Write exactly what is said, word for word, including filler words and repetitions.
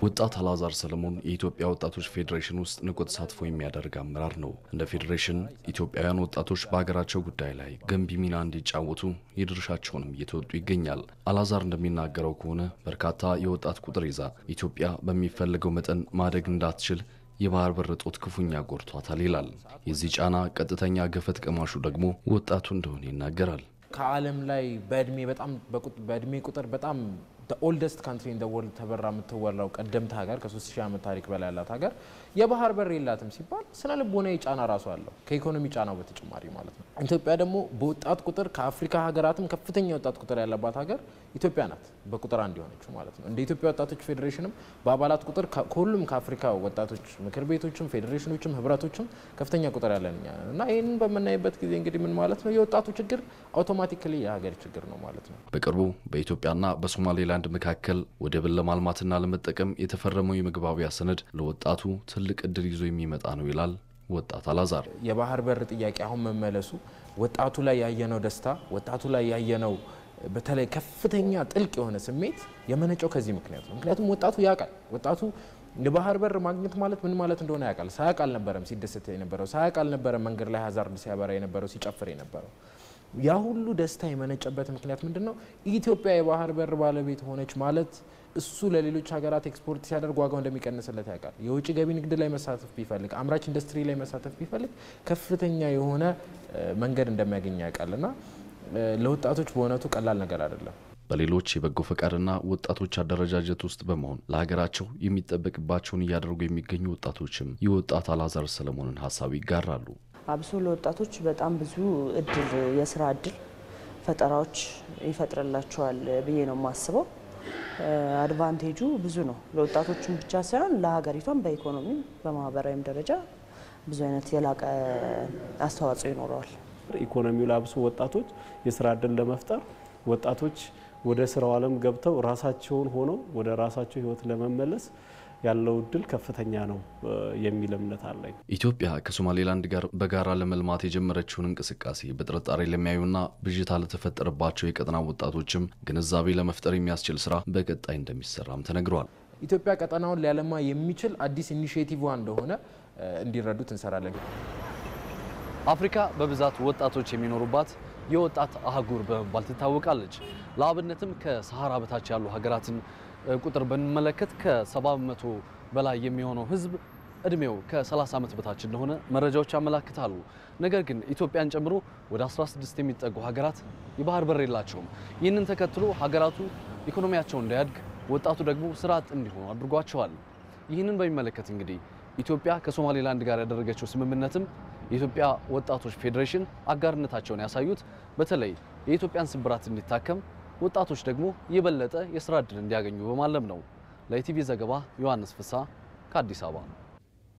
ወጣት አላዛር ሰለሞን የኢትዮጵያ ወጣቶች ፌዴሬሽን ውስጥ ንቁ ተሳትፎ የሚያደርግ አመራር ነው። እንደ ፌዴሬሽን ኢትዮጵያውያን ወጣቶች በሀገራቸው ጉዳይ ላይ ገንቢ ሚና እንዲጫወቱ የድርሻቸውንም እየተወጡ ይገኛል። አላዛር እንደሚናገረው ከሆነ በርካታ የወጣት ቁጥር ይዛ ኢትዮጵያ በሚፈልገው መጠን ማደግ እንዳትችል የባህር በር እጦት ክፉኛ ጎድቷታል ይላል። የዚህ ጫና ቀጥተኛ ገፈት ቀማሹ ደግሞ ወጣቱ እንደሆነ ይናገራል። ከዓለም ላይ በእድሜ በጣም በእድሜ ቁጥር በጣም the oldest country in the world ተበራ የምትወራው ቀደምት ሀገር ከ3 ሺህ ዓመት ታሪክ በላይ ያላት ሀገር የባህር በር የላትም ሲባል ስነ ልቦናዊ ጫና ራሱ አለው ከኢኮኖሚ ጫናው በተጨማሪ ማለት ነው። ኢትዮጵያ ደግሞ በወጣት ቁጥር ከአፍሪካ ሀገራትም ከፍተኛ ወጣት ቁጥር ያለባት ሀገር ኢትዮጵያ ናት በቁጥር አንድ የሆነችው ማለት ነው። እንደ ኢትዮጵያ ወጣቶች ፌዴሬሽንም በአባላት ቁጥር ከሁሉም ከአፍሪካ ወጣቶች ምክር ቤቶችም ፌዴሬሽኖችም ህብረቶችም ከፍተኛ ቁጥር ያለን እና ይሄንን በመናይበት ጊዜ እንግዲህ ምን ማለት ነው የወጣቱ ችግር አውቶማቲካሊ የሀገር ችግር ነው ማለት ነው። በቅርቡ በኢትዮጵያና በሶማሌላንድ መካከል ወደብን ለማልማትና ለመጠቀም የተፈረመው የመግባቢያ ሰነድ ለወጣቱ ትልቅ እድል ይዞ የሚመጣ ነው ይላል ወጣት አላዛር። የባህር በር ጥያቄ አሁን መመለሱ ወጣቱ ላይ ያየነው ደስታ ወጣቱ ላይ ያየነው በተለይ ከፍተኛ ጥልቅ የሆነ ስሜት የመነጨው ከዚህ ምክንያት ነው። ምክንያቱም ወጣቱ ያውቃል ወጣቱ የባህር በር ማግኘት ማለት ምን ማለት እንደሆነ ያውቃል። ሳያውቅ አልነበረም ሲደሰት የነበረው ሳያውቅ አልነበረም መንገድ ላይ ሃዛርድ ሲያበራ የነበረው ሲጨፍር የነበረው ያ ሁሉ ደስታ የመነጨበት ምክንያት ምንድነው? ኢትዮጵያ የባህር በር ባለቤት ሆነች ማለት እሱ ለሌሎች ሀገራት ኤክስፖርት ሲያደርግ ዋጋው እንደሚቀንስለት ያውቃል። የውጭ ገቢ ንግድ ላይ መሳተፍ ቢፈልግ አምራች ኢንዱስትሪ ላይ መሳተፍ ቢፈልግ ከፍተኛ የሆነ መንገድ እንደሚያገኝ ያውቃልና ለወጣቶች በእውነቱ ቀላል ነገር አይደለም። በሌሎች የበጎ ፈቃድና ወጣቶች አደረጃጀት ውስጥ በመሆን ለሀገራቸው የሚጠበቅባቸውን እያደረጉ የሚገኙ ወጣቶችም የወጣት አላዛር ሰለሞንን ሀሳብ ይጋራሉ። አብሶ ለወጣቶች በጣም ብዙ እድል የስራ እድል ፈጠራዎች ይፈጥርላቸዋል ብዬ ነው የማስበው። አድቫንቴጁ ብዙ ነው ለወጣቶችም ብቻ ሳይሆን ለሀገሪቷም በኢኮኖሚ በማህበራዊም ደረጃ ብዙ አይነት የላቀ አስተዋጽኦ ይኖረዋል። ኢኮኖሚው ላብሶ ወጣቶች የስራ እድል ለመፍጠር ወጣቶች ወደ ስራው ዓለም ገብተው ራሳቸውን ሆነው ወደ ራሳቸው ህይወት ለመመለስ ያለው እድል ከፍተኛ ነው የሚል እምነት አለኝ። ኢትዮጵያ ከሶማሌላንድ ጋር በጋራ ለመልማት የጀመረችውን እንቅስቃሴ በጥርጣሬ ለሚያዩና ብዥታ ለተፈጠረባቸው የቀጠና ወጣቶችም ግንዛቤ ለመፍጠር የሚያስችል ስራ በቀጣይ እንደሚሰራም ተነግሯል። ኢትዮጵያ ቀጠናውን ሊያለማ የሚችል አዲስ ኢኒሺዬቲቭ እንደሆነ እንዲረዱት እንሰራለን። አፍሪካ በብዛት ወጣቶች የሚኖሩባት የወጣት አህጉር በመባል ትታወቃለች። ለአብነትም ከሰሃራ በታች ያሉ ሀገራትን ቁጥር በመመለከት ከሰባ በመቶ በላይ የሚሆነው ህዝብ እድሜው ከ30 ዓመት በታች እንደሆነ መረጃዎች ያመለክታሉ። ነገር ግን ኢትዮጵያን ጨምሮ ወደ አስራ ስድስት የሚጠጉ ሀገራት የባህር በር የላቸውም። ይህንን ተከትሎ ሀገራቱ ኢኮኖሚያቸው እንዳያድግ ወጣቱ ደግሞ ስራ አጥ እንዲሆኑ አድርጓቸዋል። ይህንን በሚመለከት እንግዲህ ኢትዮጵያ ከሶማሌላንድ ጋር ያደረገችው ስምምነትም የኢትዮጵያ ወጣቶች ፌዴሬሽን አጋርነታቸውን ያሳዩት በተለይ የኢትዮጵያን ስብራት እንዲታከም ወጣቶች ደግሞ የበለጠ የስራ እድል እንዲያገኙ በማለም ነው። ለኢቲቪ ዘገባ ዮሐንስ ፍሳ ከአዲስ አበባ